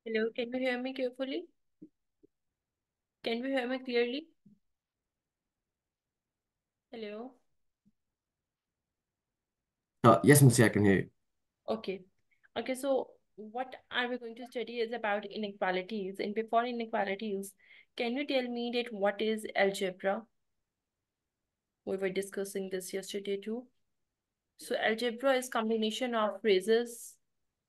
Hello, can you hear me carefully? Can you hear me clearly? Hello. Yes, Musi, I can hear you. Okay. Okay, so what are we going to study is about inequalities. And before inequalities, can you tell me that what is algebra? We were discussing this yesterday too. So algebra is combination of phrases.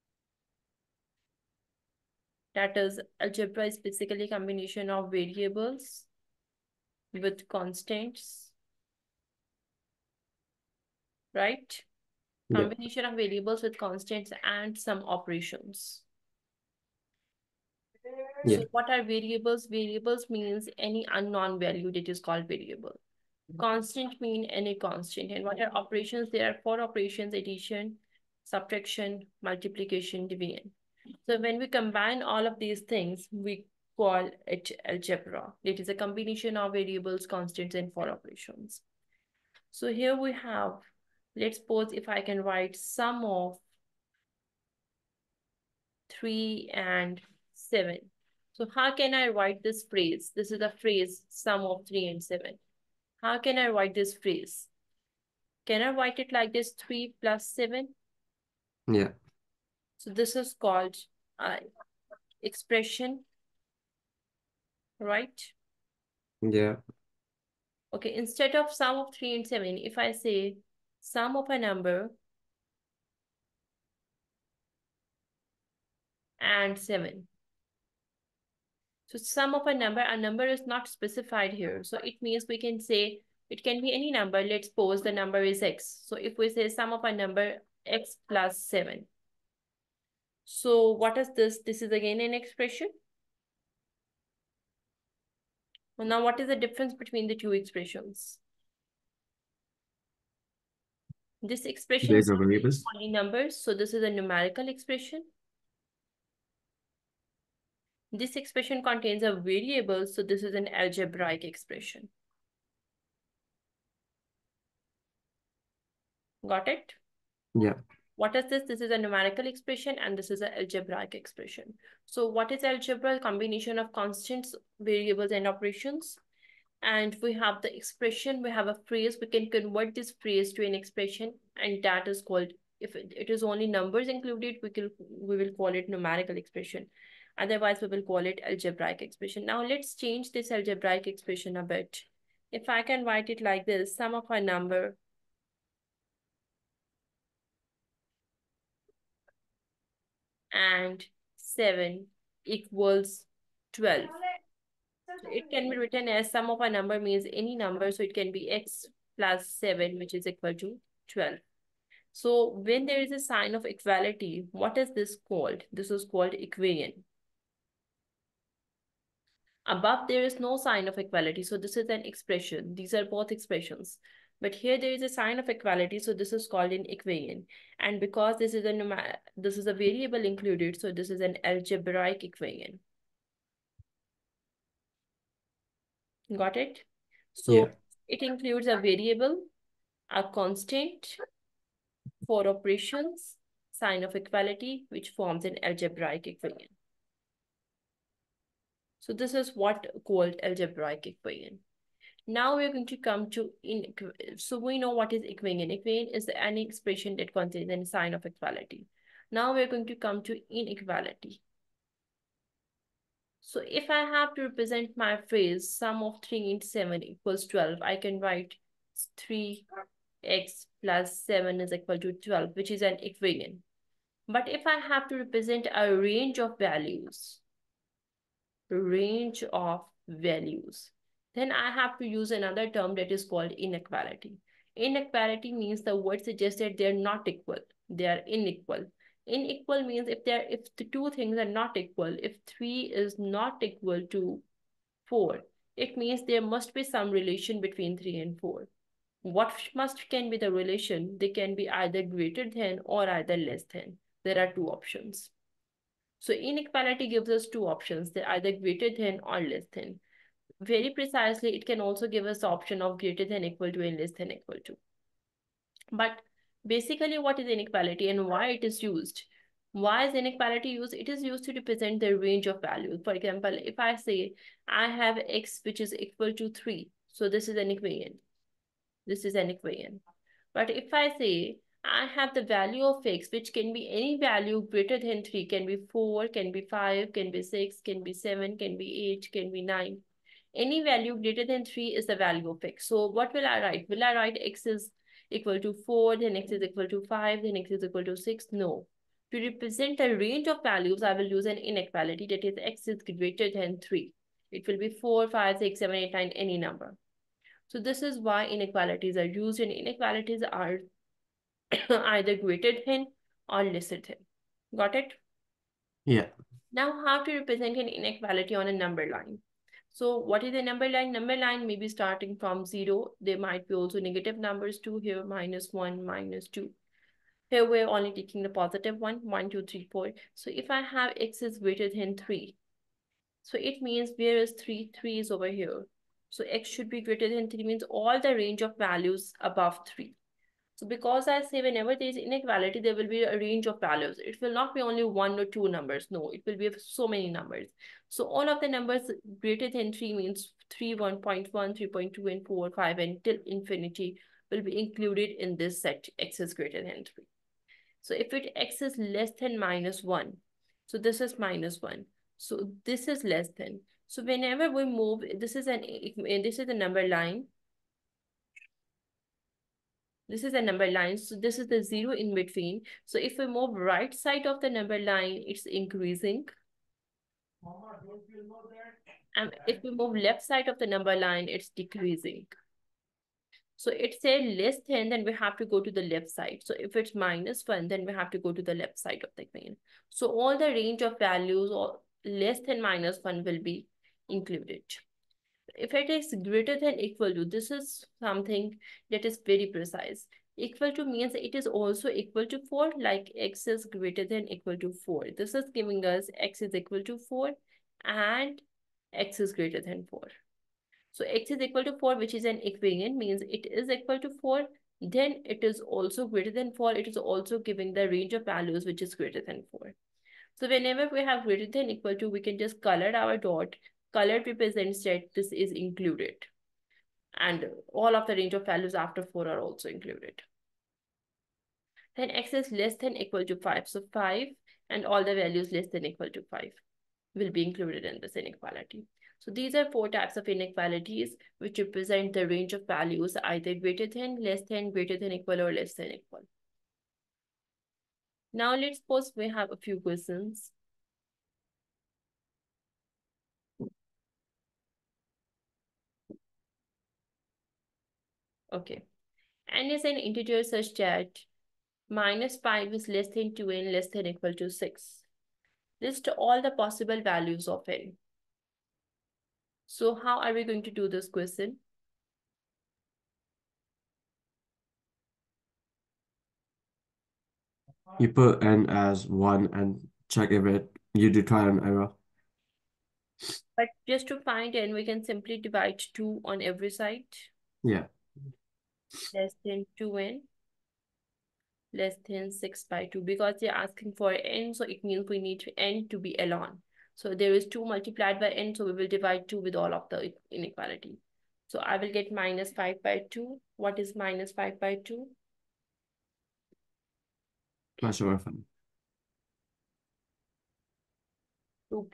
That is, algebra is basically combination of variables with constants, right? Yeah, Combination of variables with constants and some operations. yeah, So what are variables? Variables means any unknown value that is called variable. Constant mean any constant. And what are operations? There are four operations: addition, subtraction, multiplication, division. So when we combine all of these things, we call it algebra. It is a combination of variables, constants, and four operations. So here we have, let's suppose if I can write sum of 3 and 7. So how can I write this phrase? This is the phrase sum of 3 and 7. How can I write this phrase? Can I write it like this, 3 plus 7? yeah, So this is called uh, expression, right? yeah, Okay, instead of sum of 3 and 7, if I say sum of a number and 7. So sum of a number is not specified here. So it means we can say it can be any number. Let's suppose the number is x. So if we say sum of a number x plus 7. So what is this? This is again an expression. Well, now what is the difference between the two expressions? This expression there's a contains variables. only numbers. So this is a numerical expression. This expression contains a variable. So this is an algebraic expression. Got it? Yeah, What is this? This is a numerical expression and this is an algebraic expression. So what is algebra? Combination of constants, variables, and operations. And we have the expression, we have a phrase, we can convert this phrase to an expression, and that is called, if it is only numbers included, we will call it numerical expression. Otherwise, we will call it algebraic expression. Now let's change this algebraic expression a bit. If I can write it like this, sum of a number and 7 equals 12. So it can be written as sum of a number means any number. So it can be x plus 7, which is equal to 12. So when there is a sign of equality, what is this called? This is called equation. Above, there is no sign of equality. So this is an expression. These are both expressions. But here there is a sign of equality. So this is called an equation. And because this is a variable included, so this is an algebraic equation. Got it? yeah, So it includes a variable, a constant, four operations, sign of equality, which forms an algebraic equation. So this is what called algebraic equation. Now we're going to come to so we know what is equation. Equation is any expression that contains a sign of equality. Now we're going to come to inequality. So if I have to represent my phrase sum of 3 and 7 equals 12, I can write 3x plus 7 is equal to 12, which is an equation. But if I have to represent a range of values, then I have to use another term that is called inequality. Inequality means the word suggests that they're not equal, they are unequal. Unequal means if the two things are not equal, if 3 is not equal to 4, it means there must be some relation between 3 and 4. What must can be the relation? They can be either greater than or either less than. There are two options. So inequality gives us two options. They're either greater than or less than. Very precisely, it can also give us the option of greater than equal to and less than equal to. But basically, what is inequality and why it is used? Why is inequality used? It is used to represent the range of values. For example, if I say I have x which is equal to 3, so this is an equation. This is an equation. But if I say I have the value of x which can be any value greater than 3, can be 4, can be 5, can be 6, can be 7, can be 8, can be 9. Any value greater than 3 is the value of x. So what will I write? Will I write x is equal to 4, then x is equal to 5, then x is equal to 6? No. To represent a range of values, I will use an inequality, that is x is greater than 3. It will be 4, 5, 6, 7, 8, 9, any number. So this is why inequalities are used, and inequalities are either greater than or lesser than. Got it? Yeah. Now, how to represent an inequality on a number line? So what is a number line? Number line may be starting from 0. There might be also negative numbers too here, -1, -2. Here we're only taking the positive one, 1, 2, 3, 4. So if I have x is greater than 3, so it means where is 3? 3 is over here. So x should be greater than 3 means all the range of values above 3. So because I say whenever there is inequality, there will be a range of values. It will not be only 1 or 2 numbers. No, it will be so many numbers. So all of the numbers greater than 3 means 3, 1.1, 3.2, and 4, 5, and till infinity will be included in this set x is greater than 3. So if it x is less than -1, so this is -1. So this is less than. So whenever we move, this is a number line. This is a number line, so this is the 0 in between. So if we move right side of the number line, it's increasing. And if we move left side of the number line, it's decreasing. So it says less than, then we have to go to the left side. So if it's -1, then we have to go to the left side of the equation. So all the range of values or less than -1 will be included. If it is greater than equal to, this is something that is very precise. Equal to means it is also equal to 4, like x is greater than equal to 4. This is giving us x is equal to 4 and x is greater than 4. So x is equal to 4, which is an equation, means it is equal to 4. Then it is also greater than 4. It is also giving the range of values, which is greater than 4. So whenever we have greater than equal to, we can just color our dot. Color represents that this is included. And all of the range of values after 4 are also included. Then x is less than equal to 5. So 5 and all the values less than equal to 5 will be included in this inequality. So these are 4 types of inequalities which represent the range of values either greater than, less than, greater than equal, or less than equal. Now let's suppose we have a few questions. Okay. N is an integer such that -5 is less than 2 and less than equal to 6. List all the possible values of n. So how are we going to do this question? You put n as 1 and check if you do trial and error. But just to find n, we can simply divide 2 on every side. Yeah. Less than 2n, less than 6/2. Because they're asking for n, so it means we need n to be ln. So there is 2 multiplied by n, so we will divide 2 with all of the inequality. So I will get -5/2. What is -5/2? Not sure if 2.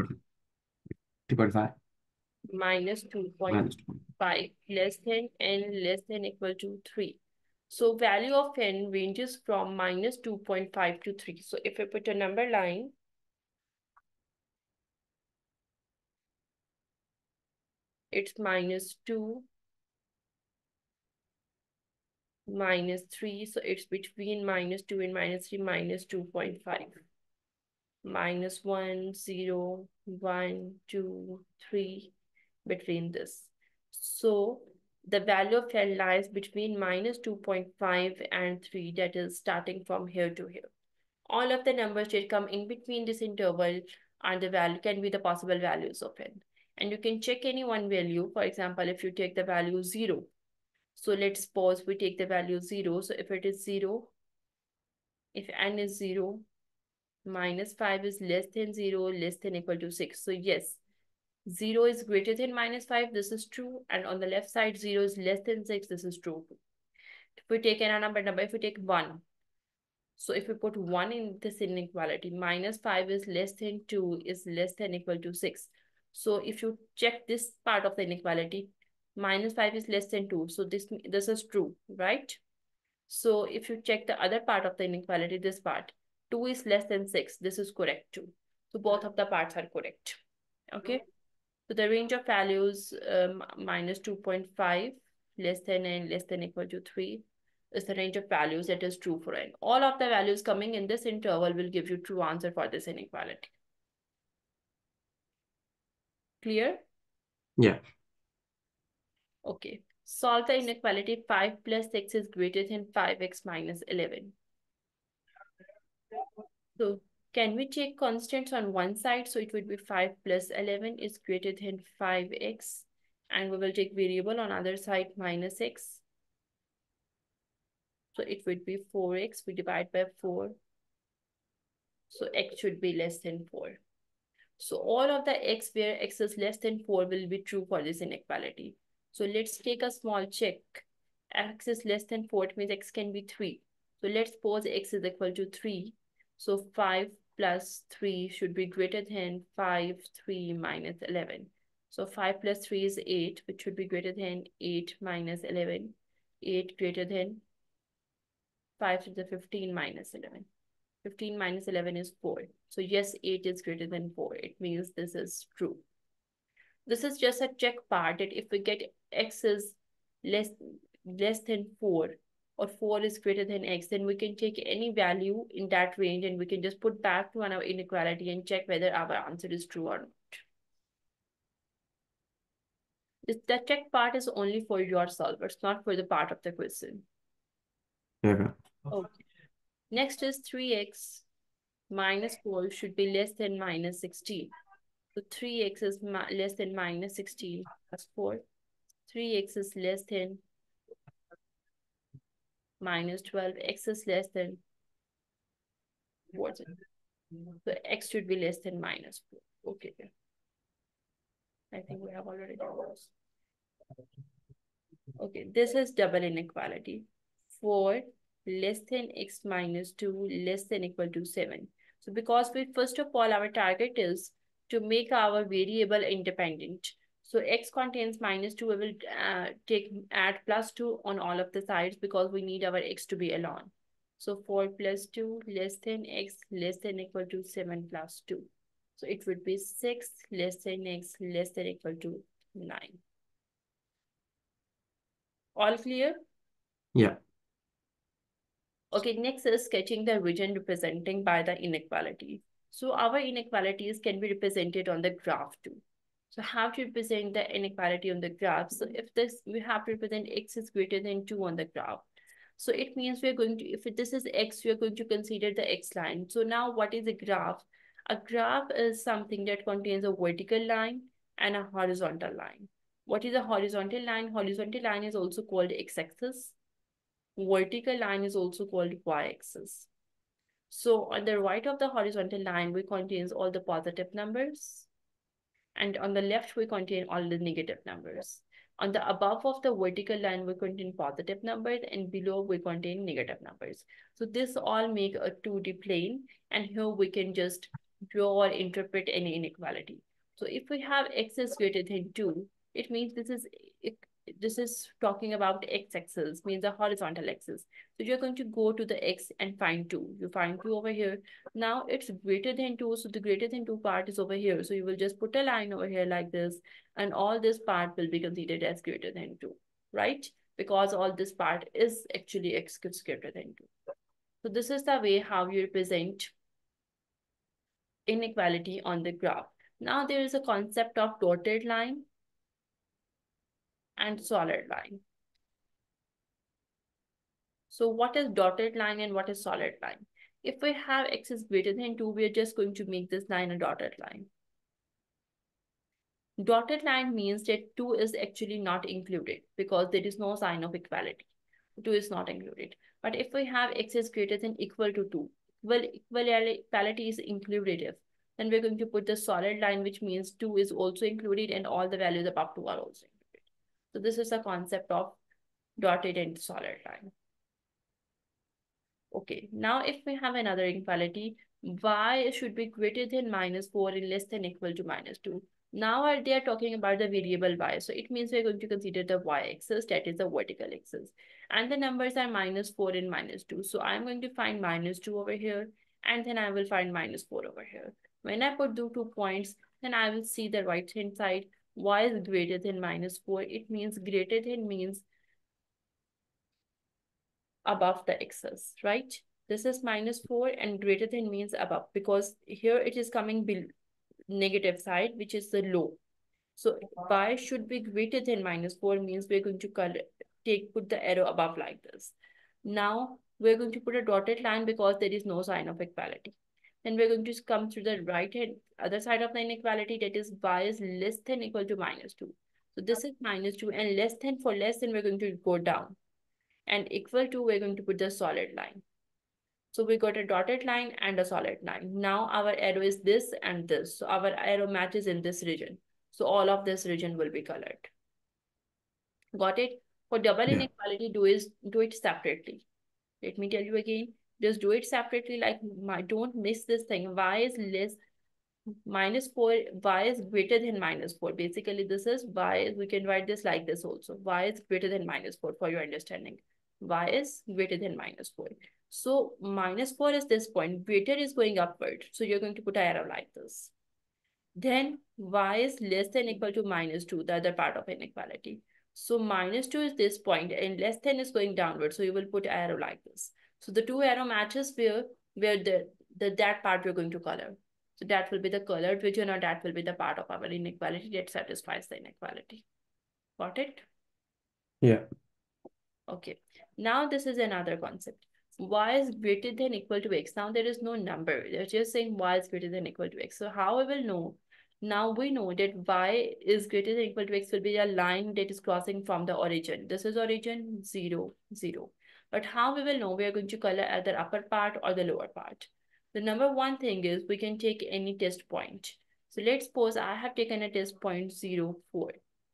-2.5. Minus 2.5 -2. less than n less than equal to 3. So value of n ranges from -2.5 to 3. So if I put a number line, it's -2, -3. So it's between -2 and -3, -2.5. -1, 0, 1, 2, 3, between this. So the value of n lies between -2.5 and 3, that is starting from here to here. All of the numbers that come in between this interval and the value can be the possible values of n. And you can check any one value. For example, if you take the value 0. So let's suppose we take the value 0. So if it is 0, if n is 0, minus 5 is less than 0, less than equal to 6. So yes, 0 is greater than minus 5, this is true. And on the left side, 0 is less than 6, this is true. If we take another number, if we take 1. So if we put 1 in this inequality, minus 5 is less than 2 is less than equal to 6. So if you check this part of the inequality, minus 5 is less than 2. So this is true, right? So if you check the other part of the inequality, this part, 2 is less than 6. This is correct too. So both of the parts are correct. Okay. So the range of values minus 2.5, less than and less than equal to 3 is the range of values that is true for n. All of the values coming in this interval will give you true answer for this inequality. Clear? Yeah. Okay. Solve the inequality 5 plus 6 is greater than 5x minus 11. So can we take constants on one side? So it would be 5 plus 11 is greater than 5x. And we will take variable on other side minus x. So it would be 4x. We divide by 4. So x should be less than 4. So all of the x where x is less than 4 will be true for this inequality. So let's take a small check. X is less than 4, it means x can be 3. So let's suppose x is equal to 3. So 5 plus 3 should be greater than 5, 3 minus 11. So 5 plus 3 is 8, which should be greater than 8 minus 11. 8 greater than 5 to the 15 minus 11. 15 minus 11 is 4. So yes, 8 is greater than 4. It means this is true. This is just a check part that if we get x is less than 4 or 4 is greater than x, then we can take any value in that range and we can just put back to our inequality and check whether our answer is true or not. The check part is only for your solvers, not for the part of the question. Okay. Okay. Next is 3x minus 4 should be less than minus 16. So 3x is less than minus 16 plus 4. 3x is less than minus 12. X is less than, what's it? So x should be less than minus 4. Okay. I think we have already done this. Okay, this is double inequality. 4 less than x minus 2 less than equal to 7. So because we first of all, our target is to make our variable independent. So x contains minus 2, we will add plus 2 on all of the sides because we need our x to be alone. So 4 plus 2 less than x less than equal to 7 plus 2. So it would be 6 less than x less than equal to 9. All clear? Yeah. Okay, next is sketching the region representing by the inequality. So our inequalities can be represented on the graph too. So how to represent the inequality on the graph? So if this, we have to represent x is greater than 2 on the graph. So it means we're going to, if this is x, we're going to consider the x line. So now what is a graph? A graph is something that contains a vertical line and a horizontal line. What is a horizontal line? Horizontal line is also called x-axis. Vertical line is also called y-axis. So on the right of the horizontal line, we contains all the positive numbers. And on the left, we contain all the negative numbers. On the above of the vertical line, we contain positive numbers, and below we contain negative numbers. So this all make a 2D plane, and here we can just draw or interpret any inequality. So if we have x is greater than 2, it means this is talking about x-axis, means the horizontal axis. So you're going to go to the x and find 2. You find 2 over here. Now it's greater than 2, so the greater than 2 part is over here. So you will just put a line over here like this, and all this part will be considered as greater than 2, right? Because all this part is actually x is greater than 2. So this is the way how you represent inequality on the graph. Now there is a concept of dotted line and solid line. So what is dotted line and what is solid line? If we have x is greater than 2, we are just going to make this line a dotted line. Dotted line means that 2 is actually not included because there is no sign of equality. 2 is not included. But if we have x is greater than equal to 2, equality is inclusive, then we're going to put the solid line, which means 2 is also included and all the values above 2 are also included. So this is the concept of dotted and solid line. Okay, now if we have another inequality, y should be greater than -4 and less than equal to -2. Now they are talking about the variable y. So it means we're going to consider the y-axis, that is the vertical axis. And the numbers are -4 and -2. So I'm going to find -2 over here, and then I will find -4 over here. When I put the 2 points, then I will see the right-hand side. Y is greater than -4. It means greater than means above the axis, right? This is -4 and greater than means above, because here it is coming negative side, which is the low. So y should be greater than -4 means we're going to put the arrow above like this. Now we're going to put a dotted line because there is no sign of equality. Then we're going to come to the right hand other side of the inequality, that is y is less than equal to -2. So this is -2, and less than, for less than we're going to go down, and equal to we're going to put the solid line. So we got a dotted line and a solid line. Now our arrow is this and this. So our arrow matches in this region. So all of this region will be colored. Got it? For double inequality, do it separately. Let me tell you again. Just do it separately. Like, don't miss this thing. Y is less -4. Y is greater than -4. Basically, this is y. We can write this like this also. Y is greater than -4 for your understanding. Y is greater than -4. So -4 is this point. Greater is going upward. So you're going to put an arrow like this. Then y is less than equal to -2, the other part of inequality. So -2 is this point and less than is going downward. So you will put arrow like this. So the two arrow matches where that part we're going to color. So that will be the colored region, or that will be the part of our inequality that satisfies the inequality. Got it? Yeah. Okay. Now this is another concept. Y is greater than equal to x. Now there is no number. They're just saying y is greater than equal to x. So how we will know? Now we know that y is greater than equal to x will be a line that is crossing from the origin. This is origin 0, 0. But how we will know? We are going to color either upper part or the lower part. The number one thing is we can take any test point. So let's suppose I have taken a test point 0, 4.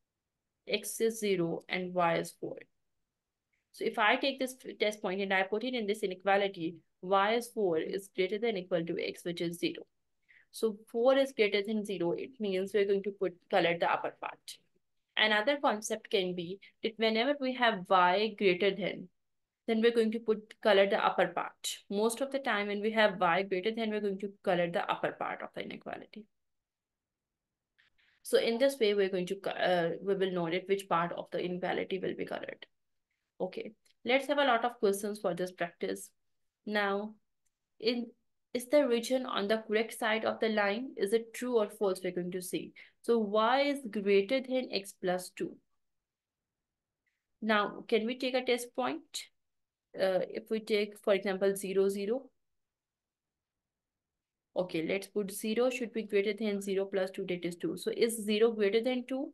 X is 0 and y is 4. So if I take this test point and I put it in this inequality, y is 4 is greater than equal to x, which is 0. So 4 is greater than 0. It means we're going to color the upper part. Another concept can be that whenever we have y greater than, then we're going to color the upper part. Most of the time when we have y greater than, we're going to color the upper part of the inequality. So in this way, we're going to, we will know that which part of the inequality will be colored. Okay, let's have a lot of questions for this practice. Now, is the region on the correct side of the line? Is it true or false? We're going to see. So y is greater than x plus 2. Now, can we take a test point? If we take, for example, 0, 0. Okay, let's put 0 should be greater than 0 plus 2, that is 2. So is 0 greater than 2?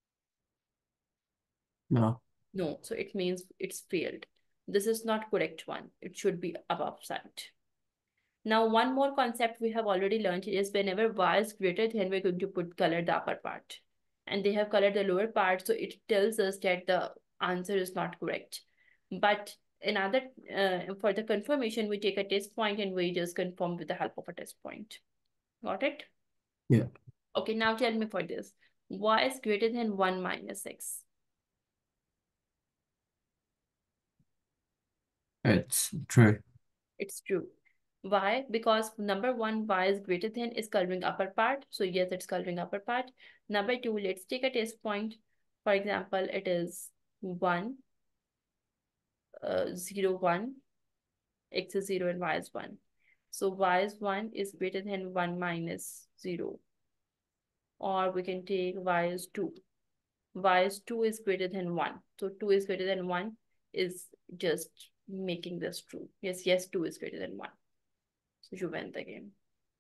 No. No, so it means it's failed. This is not correct one. It should be above side. Now, one more concept we have already learned is whenever y is greater than, we're going to color the upper part. And they have colored the lower part, so it tells us that the answer is not correct. But for the confirmation, we take a test point and we just confirm with the help of a test point. Got it? Yeah. Okay, now tell me for this. Y is greater than 1 minus x. It's true. It's true. Why? Because number one, y is greater than is coloring upper part. So yes, it's coloring upper part. Number two, let's take a test point. For example, it is 1, 0, 1. X is 0 and y is 1. So y is 1 is greater than 1 minus 0. Or we can take y is 2. Y is 2 is greater than 1. So 2 is greater than 1 is just making this true. Yes, 2 is greater than 1. So you win the game.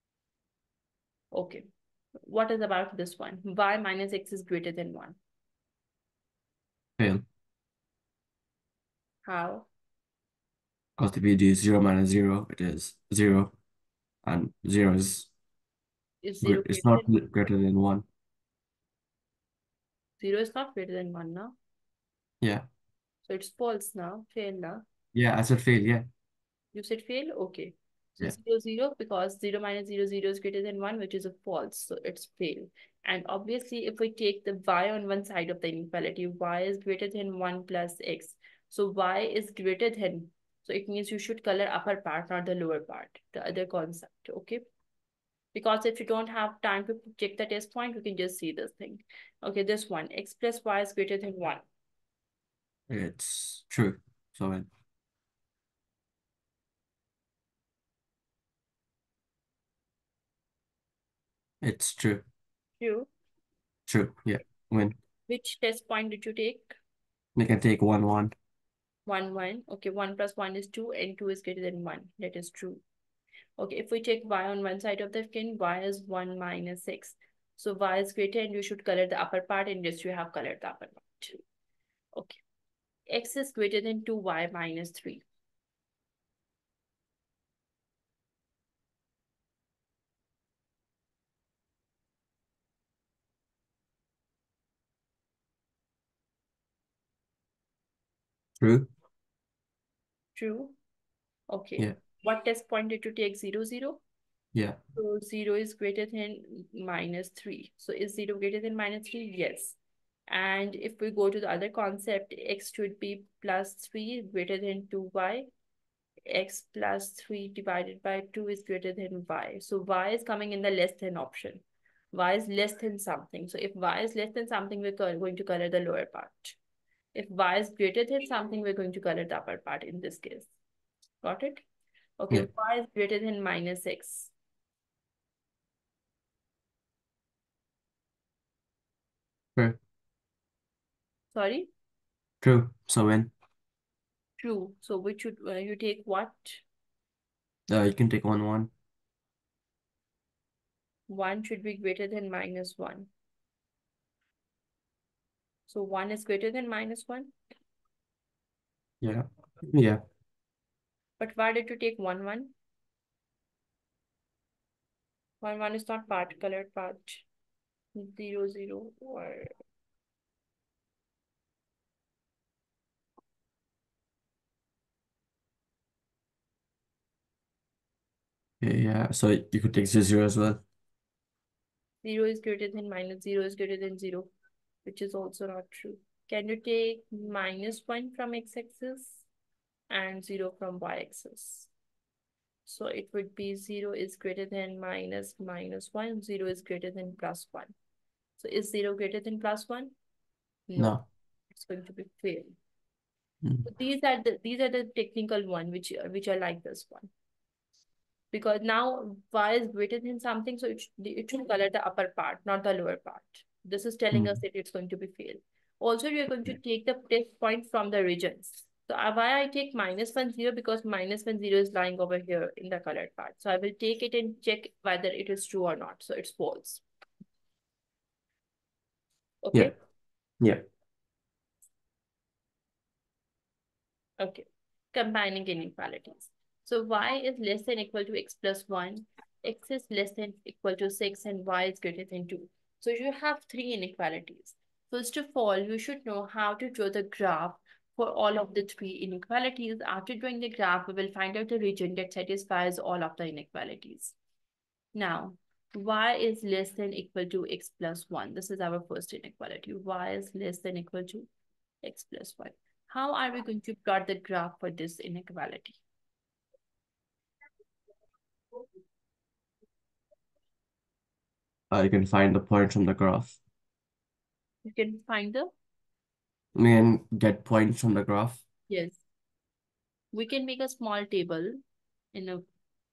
Okay. What is about this one? Y minus x is greater than 1. Fail. How? Because if you do 0 minus 0, it is 0. And 0 is Is 0 it's greater not than 1? greater than 1. 0 is not greater than 1 now. Yeah. So it's false now, fail now. Yeah, I said fail, yeah. You said fail? Okay. So Yeah. 0, 0, because 0 minus 0, 0 is greater than 1, which is a false. So it's fail. And obviously, if we take the y on one side of the inequality, y is greater than 1 plus x. So y is greater than, so it means you should color upper part, not the lower part, the other concept, okay? Because if you don't have time to check the test point, you can just see this thing. Okay, this one, x plus y is greater than 1. It's true. So it's true. True. True. Yeah. Win. Which test point did you take? We can take 1, 1. 1, 1. Okay, 1 plus 1 is 2 and 2 is greater than 1. That is true. Okay, if we take y on one side of the skin, y is 1 minus 6. So y is greater and you should color the upper part, and yes, you have colored the upper part. Okay. X is greater than 2y minus 3. True. True. Okay. Yeah. What test point did you take? 0, 0? Yeah. So 0 is greater than minus 3. So is 0 greater than minus 3? Yes. And if we go to the other concept, x should be plus 3 greater than 2y. X plus 3 divided by 2 is greater than y. So y is coming in the less than option. Y is less than something. So if y is less than something, we're going to color the lower part. If y is greater than something, we're going to color the upper part in this case. Got it? Okay, Yeah. y is greater than minus x. True. Sorry? True. So win. True. So which should you take what? You can take 1, 1. 1 should be greater than minus 1. So 1 is greater than minus 1. Yeah. Yeah. But why did you take 1, 1? 1, 1 is not part, colored part. 0, 0 or Yeah. Yeah. So you could take 0, 0 as well. 0 is greater than minus 0 is greater than 0, which is also not true. Can you take minus 1 from x-axis and 0 from y-axis? So it would be 0 is greater than minus 1, 0 is greater than plus 1. So is 0 greater than plus 1? No, No. it's going to be fail. Mm. So these are the technical one which are like this one. Because now y is greater than something, so it should color the upper part, not the lower part. This is telling us Mm. that it's going to be fail. Also, we are going to Yeah. take the test point from the regions. So why I take minus 1, 0, because minus 1, 0 is lying over here in the colored part. So I will take it and check whether it is true or not. So it's false. Yeah. Okay. Yeah. Okay. Combining inequalities. So y is less than equal to x plus 1, x is less than equal to 6, and y is greater than 2. So you have three inequalities. First of all, you should know how to draw the graph for all of the three inequalities. After drawing the graph, we will find out the region that satisfies all of the inequalities. Now, y is less than equal to x plus 1. This is our first inequality. Y is less than equal to x plus 1. How are we going to plot the graph for this inequality? You can find the points from the graph. You can find the, We can get points from the graph. yes. We can make a small table in a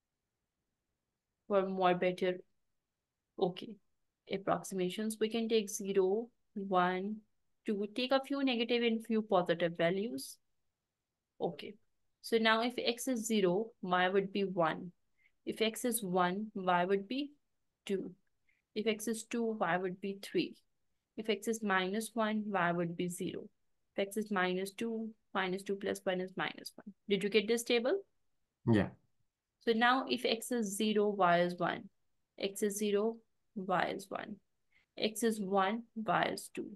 for more better, okay, approximations. We can take 0, 1, 2, take a few negative and few positive values. Okay. So now if x is 0, y would be 1. If x is 1, y would be 2. If x is 2, y would be 3. If x is minus 1, y would be 0. If x is minus 2, minus 2 plus 1 is minus 1. Did you get this table? Yeah. So now if x is 0, y is 1. X is 0, y is 1. X is 1, y is 2.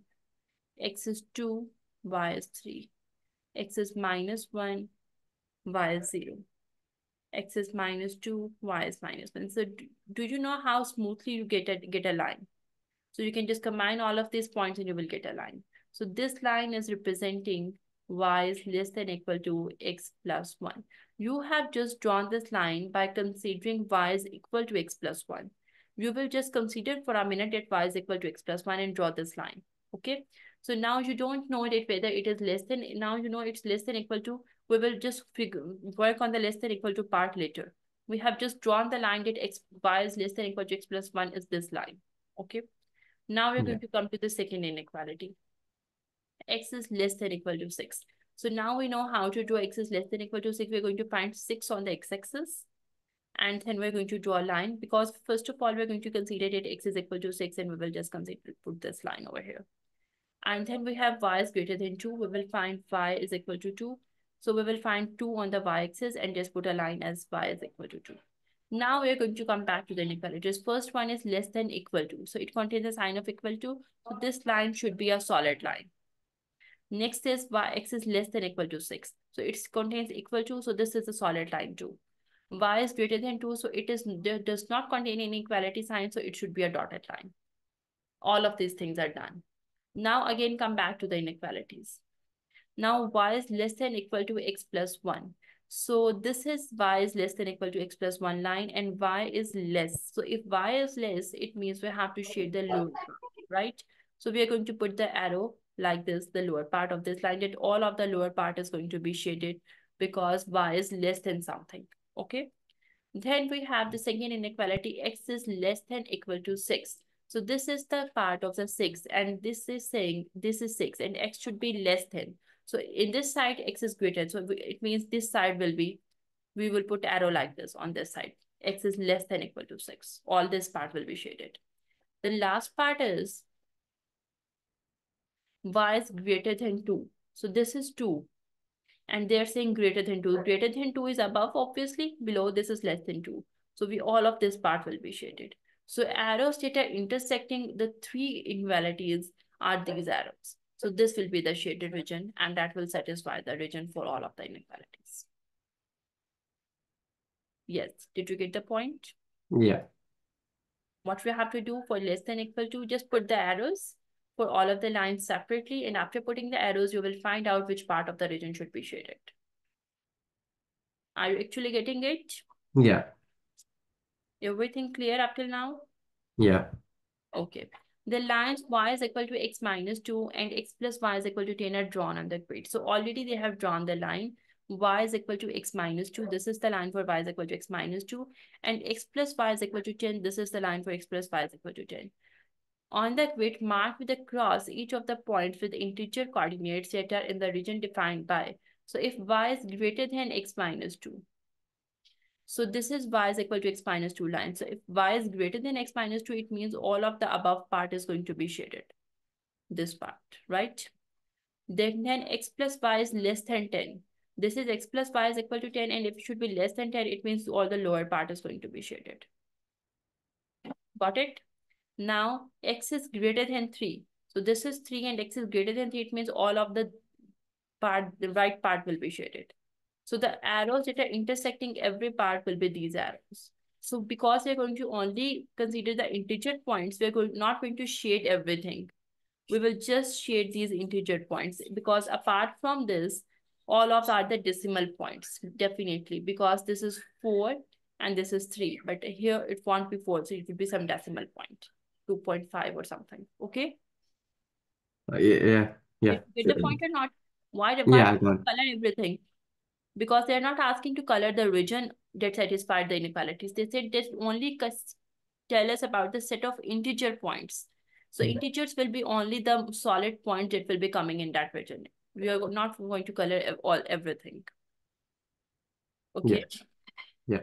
X is 2, y is 3. X is minus 1, y is 0. X is minus 2, y is minus 1. So do you know how smoothly you get a line? So you can just combine all of these points and you will get a line. So this line is representing y is less than equal to x plus 1. You have just drawn this line by considering y is equal to x plus 1. You will just consider for a minute that y is equal to x plus 1 and draw this line. Okay. So now you don't know it whether it is less than, now you know it's less than equal to, we will just work on the less than equal to part later. We have just drawn the line that y is less than equal to x plus 1 is this line. Okay. Now we're going to come to the second inequality. X is less than equal to 6. So now we know how to draw x is less than equal to 6. We're going to find 6 on the x-axis. And then we're going to draw a line because first of all, we're going to consider that x is equal to 6 and we will just put this line over here. And then we have y is greater than 2. We will find y is equal to 2. So we will find 2 on the y-axis and just put a line as y is equal to 2. Now we're going to come back to the inequalities. First one is less than equal to. So it contains a sign of equal to. So this line should be a solid line. Next is x is less than equal to 6. So it contains equal to. So this is a solid line too. Y is greater than 2. So it does not contain any equality sign. So it should be a dotted line. All of these things are done. Now again come back to the inequalities. Now y is less than equal to x plus 1. So this is y is less than equal to x plus 1 line and y is less. So if y is less, it means we have to shade the lower part, right? So we are going to put the arrow like this, the lower part of this line, that all of the lower part is going to be shaded because y is less than something, okay? Then we have the second inequality, x is less than equal to 6. So this is the part of the 6 and this is saying this is 6 and x should be less than. So in this side, x is greater. So it means this side will be, we will put arrow like this on this side. X is less than equal to 6. All this part will be shaded. The last part is y is greater than 2. So this is 2. And they're saying greater than 2. Greater than 2 is above, obviously. Below this is less than 2. So all of this part will be shaded. So arrows that are intersecting the three inequalities are these arrows. So this will be the shaded region and that will satisfy the region for all of the inequalities. Yes, did you get the point? Yeah. What we have to do for less than equal to, just put the arrows for all of the lines separately, and after putting the arrows, you will find out which part of the region should be shaded. Are you actually getting it? Yeah. Everything clear up till now? Yeah. Okay. The lines y is equal to x minus 2 and x plus y is equal to 10 are drawn on the grid. So already they have drawn the line y is equal to x minus 2. This is the line for y is equal to x minus 2. And x plus y is equal to 10. This is the line for x plus y is equal to 10. On the grid, mark with a cross each of the points with integer coordinates that are in the region defined by. So if y is greater than x minus 2, so this is y is equal to x minus 2 line. So if y is greater than x minus 2, it means all of the above part is going to be shaded. This part, right? Then x plus y is less than 10. This is x plus y is equal to 10. And if it should be less than 10, it means all the lower part is going to be shaded. Got it? Now x is greater than 3. So this is 3 and x is greater than 3. It means all of the right part will be shaded. So the arrows that are intersecting every part will be these arrows. So because we're going to only consider the integer points, we're not going to shade everything. We will just shade these integer points because apart from this, all of are the decimal points, definitely, because this is 4 and this is 3. But here it won't be 4, so it will be some decimal point, 2.5 or something. Okay? Yeah. Yeah. Get the point or not? Why Yeah, I got it. color everything? Because they're not asking to color the region that satisfied the inequalities. They said this only tell us about the set of integer points. So integers will be only the solid point that will be coming in that region. We are not going to color everything. Okay. Yeah.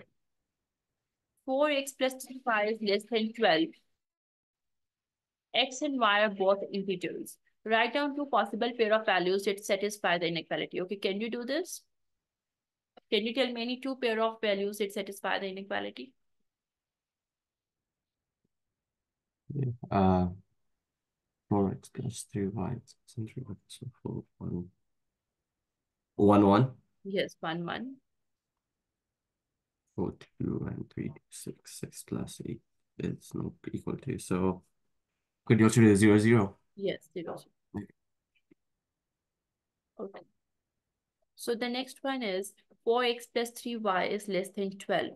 4x plus 5 is less than 12. X and y are both integers. Write down two possible pair of values that satisfy the inequality. Okay, can you do this? Can you tell me any two pair of values that satisfy the inequality? 4x plus 3y century so 4 1 1 1 Yes, 1, 1. 4 2 and 3 6 6 plus 8 is not equal to, so could you also do 0 0? Yes, 0. Okay. So the next one is 4x plus 3y is less than 12.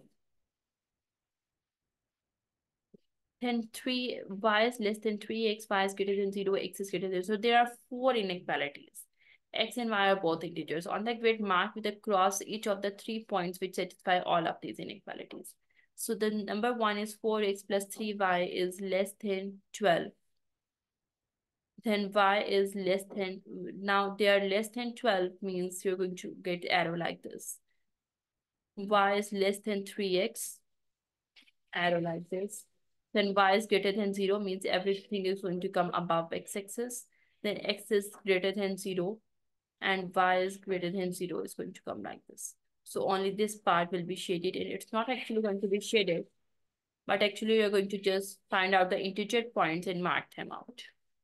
Then 3y is less than 3x, y is greater than 0, x is greater than 0. So there are four inequalities. X and y are both integers. On the grid, mark with a cross each of the 3 points which satisfy all of these inequalities. So the number one is 4x plus 3y is less than 12. Then y is less than, now they are less than 12 means you're going to get arrow like this. Y is less than 3x, arrow like this. Then y is greater than 0 means everything is going to come above x-axis. Then x is greater than 0 and y is greater than 0 is going to come like this. So only this part will be shaded, and it's not actually going to be shaded, but actually you're going to just find out the integer points and mark them out.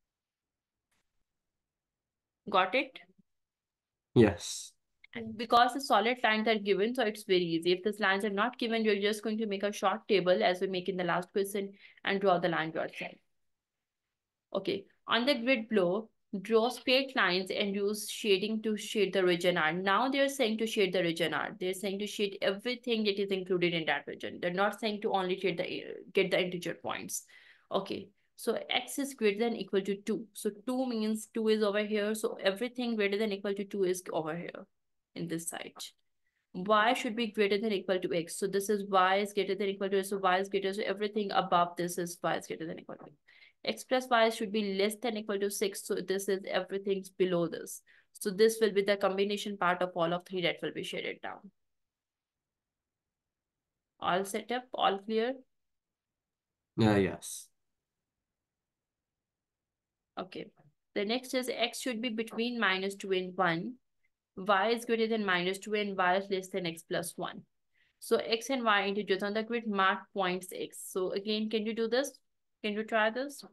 Got it? Yes. And because the solid lines are given, so it's very easy. If these lines are not given, you're just going to make a short table as we make in the last question and draw the line yourself. Okay, on the grid below, draw straight lines and use shading to shade the region R. Now they're saying to shade the region R. They're saying to shade everything that is included in that region. They're not saying to only shade get the integer points. Okay, so x is greater than equal to 2. So 2 means 2 is over here. So everything greater than equal to 2 is over here in this side. Y should be greater than equal to x. So this is y is greater than equal to x. So y is greater. So everything above this is y is greater than equal to x. X plus y should be less than equal to 6. So this is everything's below this. So this will be the combination part of all of three that will be shaded down. All set up, all clear? Yes. Okay. The next is x should be between -2 and 1. Y is greater than -2 and y is less than x plus 1. So x and y integers on the grid mark points x. So again, can you do this? Can you try this?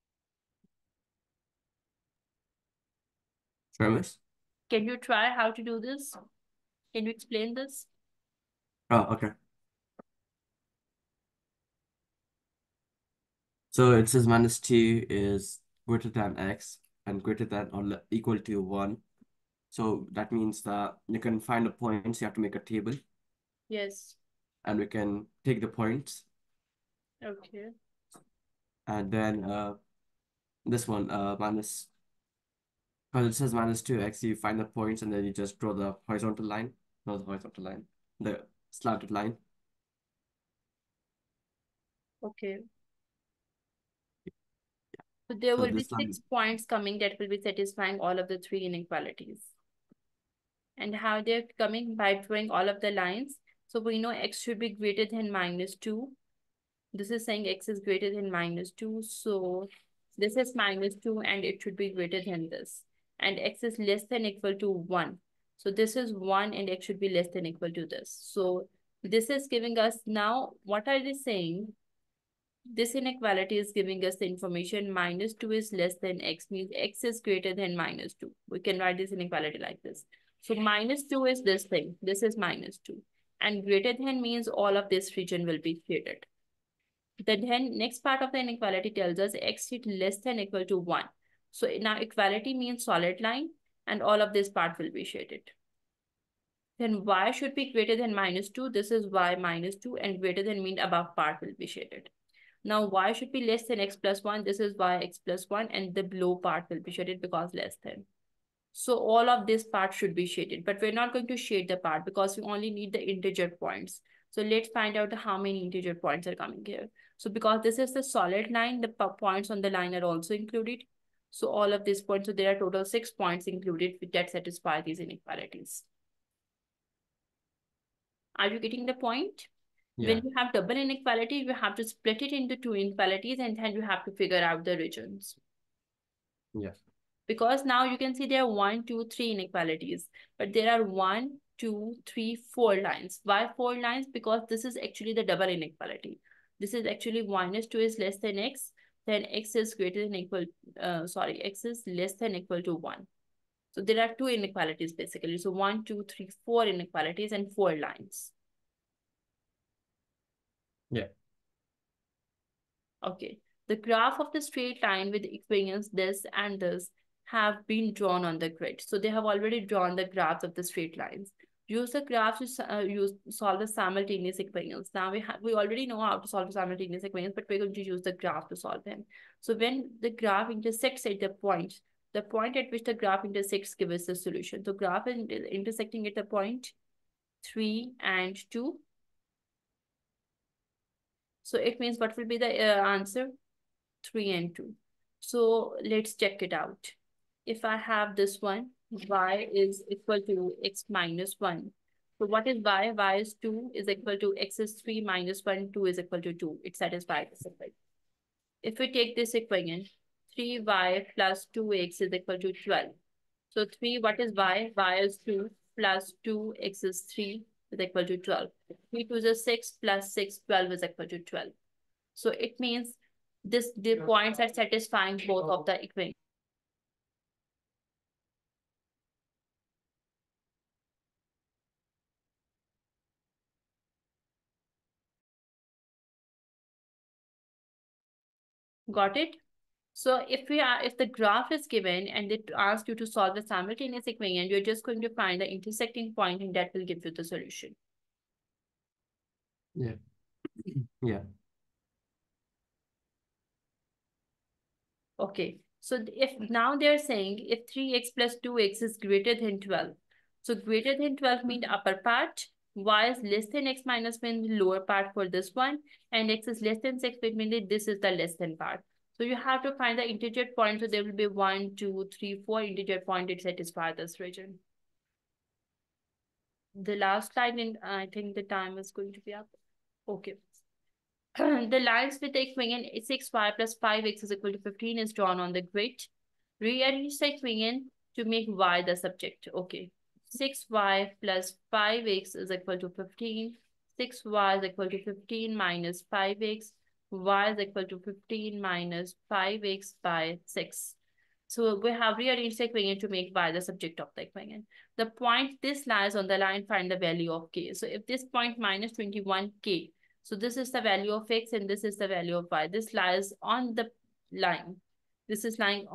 Travis? Can you try how to do this? Can you explain this? Oh, okay. So it says -2 is greater than x and greater than or equal to 1. So that means that you can find the points, you have to make a table, Yes. and we can take the points. Okay. And then this one, minus, because it says -2x, you find the points and then you just draw the horizontal line, not the horizontal line, the slanted line. Okay. So there So will be this line, 6 points coming that will be satisfying all of the three inequalities. And how they're coming by drawing all of the lines. So we know x should be greater than -2. This is saying x is greater than -2. So this is -2 and it should be greater than this. And x is less than equal to 1. So this is 1 and x should be less than equal to this. So this is giving us now, what are they saying? This inequality is giving us the information -2 is less than x, means x is greater than -2. We can write this inequality like this. So -2 is this thing. This is -2. And greater than means all of this region will be shaded. Then next part of the inequality tells us x is less than equal to 1. So now equality means solid line and all of this part will be shaded. Then y should be greater than -2. This is y -2 and greater than mean above part will be shaded. Now y should be less than x plus 1. This is y x plus 1 and the below part will be shaded because less than. So all of this part should be shaded, but we're not going to shade the part because we only need the integer points. So let's find out how many integer points are coming here. So because this is the solid line, the points on the line are also included. So all of these points, so there are total 6 points included that satisfy these inequalities. Are you getting the point? yeah. When you have double inequality, you have to split it into two inequalities and then you have to figure out the regions. Yeah. Because now you can see there are 1, 2, 3 inequalities, but there are 1, 2, 3, 4 lines. Why 4 lines? Because this is actually the double inequality. This is actually -2 is less than x, then x is greater than equal, x is less than equal to 1. So there are 2 inequalities basically. So 1, 2, 3, 4 inequalities and 4 lines. Yeah. Okay. The graph of the straight line with equations this and this have been drawn on the grid. So they have already drawn the graphs of the straight lines. Use the graph to solve the simultaneous equations. Now we already know how to solve the simultaneous equations, but we're going to use the graph to solve them. So when the graph intersects at the point at which the graph intersects gives us the solution. So graph is intersecting at the point 3 and 2. So it means what will be the answer? 3 and 2. So let's check it out. If I have this one, y is equal to x minus 1. So what is y? Y is 2 is equal to x is 3 minus 1, 2 is equal to 2. It satisfies this equation. If we take this equation, 3y plus 2x is equal to 12. So 3, what is y? Y is 2 plus 2x is 3 is equal to 12. 3 to the 6 plus 6, 12 is equal to 12. So it means the points are satisfying both of the equations. Got it? So if the graph is given and it asks you to solve the simultaneous equation, you're just going to find the intersecting point and that will give you the solution. Yeah. Yeah. Okay. So if now they're saying if 3x plus 2x is greater than 12. So greater than 12 means upper part, y is less than x minus 1 means lower part for this one, and x is less than 6 means this is the less than part. So you have to find the integer point. So there will be 1, 2, 3, 4 integer point that satisfy this region. The last line, in I think the time is going to be up. Okay. The lines with the equation 6y plus 5x is equal to 15 is drawn on the grid. Rearrange the equation to make y the subject. Okay. 6y plus 5x is equal to 15. 6y is equal to 15 minus 5x. Y is equal to 15 minus 5x by 6. So we have rearranged the equation to make y the subject of the equation. The point this lies on the line, find the value of k. So if this point minus 21k, so this is the value of x and this is the value of y. This lies on the line. This is lying